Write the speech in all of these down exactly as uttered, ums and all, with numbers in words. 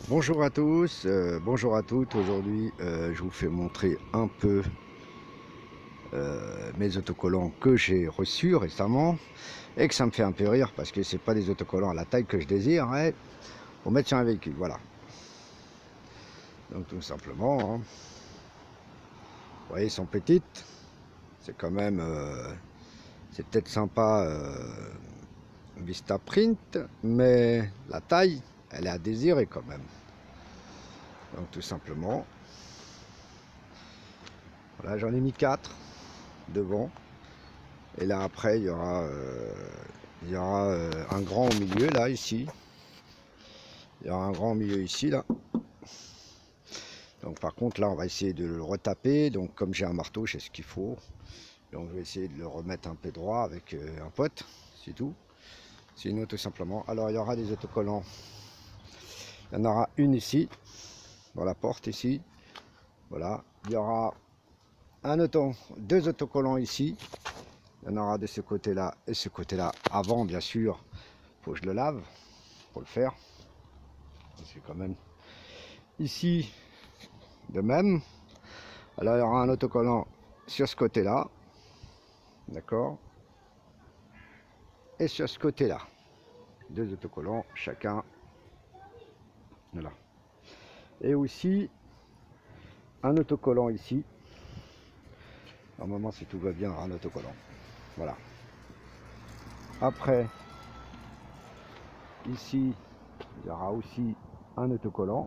Bonjour à tous, euh, bonjour à toutes. Aujourd'hui, euh, je vous fais montrer un peu euh, mes autocollants que j'ai reçus récemment et que ça me fait un peu rire parce que c'est pas des autocollants à la taille que je désire, hein, pour mettre sur un véhicule. Voilà. Donc tout simplement, hein, vous voyez, ils sont petites. C'est quand même, euh, c'est peut-être sympa euh, Vistaprint, mais la taille, elle est à désirer quand même. Donc tout simplement, voilà, j'en ai mis quatre devant. Et là après il y aura, euh, il y aura euh, un grand au milieu là ici. Il y aura un grand au milieu ici là. Donc par contre là on va essayer de le retaper. Donc comme j'ai un marteau, j'ai ce qu'il faut. Donc je vais essayer de le remettre un peu droit avec euh, un pote, c'est tout. Sinon tout simplement. Alors il y aura des autocollants. Il y en aura une ici, dans la porte ici. Voilà. Il y aura un auto, deux autocollants ici. Il y en aura de ce côté là et ce côté là. Avant bien sûr, faut que je le lave pour le faire. C'est quand même ici de même. Alors il y aura un autocollant sur ce côté là, d'accord, et sur ce côté là, deux autocollants chacun, voilà. Et aussi un autocollant ici. Normalement si tout va bien, un autocollant, voilà. Après ici il y aura aussi un autocollant,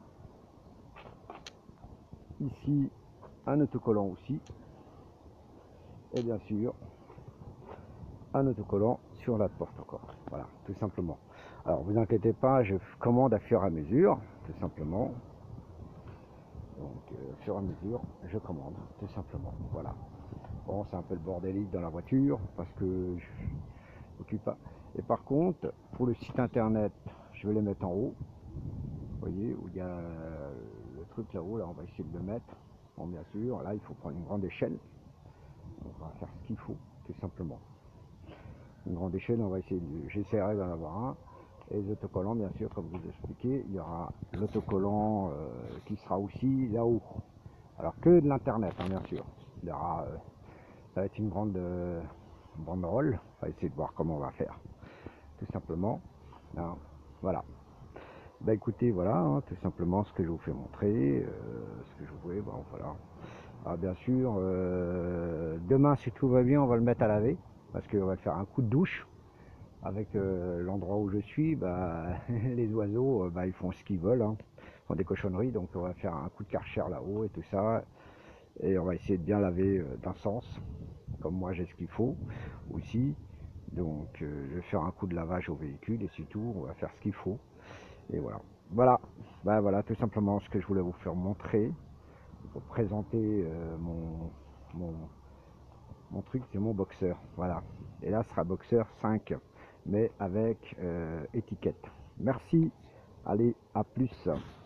ici un autocollant aussi, et bien sûr un autocollant sur la porte encore. Voilà, tout simplement. Alors vous inquiétez pas, je commande à fur et à mesure, tout simplement. Donc euh, au fur et à mesure, je commande, tout simplement. Voilà. Bon, c'est un peu le bordélique dans la voiture parce que je m'occupe pas. Et par contre, pour le site internet, je vais les mettre en haut. Vous voyez, où il y a le truc là-haut, là on va essayer de le mettre. Bon, bien sûr, là il faut prendre une grande échelle. On va faire ce qu'il faut, tout simplement. Une grande échelle, on va essayer de... J'essaierai d'en avoir un. Et les autocollants, bien sûr, comme je vous ai expliqué, il y aura l'autocollant euh, qui sera aussi là-haut. Alors que de l'internet, hein, bien sûr. Il y aura, euh, ça va être une grande euh, banderole. On va essayer de voir comment on va faire, tout simplement. Hein, voilà. Bah écoutez, voilà, hein, tout simplement ce que je vous fais montrer, euh, ce que je voulais, bon voilà. Alors bien sûr, euh, demain si tout va bien, on va le mettre à laver, parce qu'on va faire un coup de douche. Avec euh, l'endroit où je suis, bah, les oiseaux, euh, bah, ils font ce qu'ils veulent, hein. Ils font des cochonneries, donc on va faire un coup de karcher là-haut et tout ça. Et on va essayer de bien laver euh, d'un sens, comme moi j'ai ce qu'il faut aussi. Donc euh, je vais faire un coup de lavage au véhicule et c'est tout, on va faire ce qu'il faut. Et voilà. Voilà, bah, voilà tout simplement ce que je voulais vous faire montrer, pour présenter euh, mon, mon, mon truc, c'est mon boxeur. Voilà. Et là, ce sera boxeur cinq, mais avec euh, étiquette. Merci. Allez, à plus.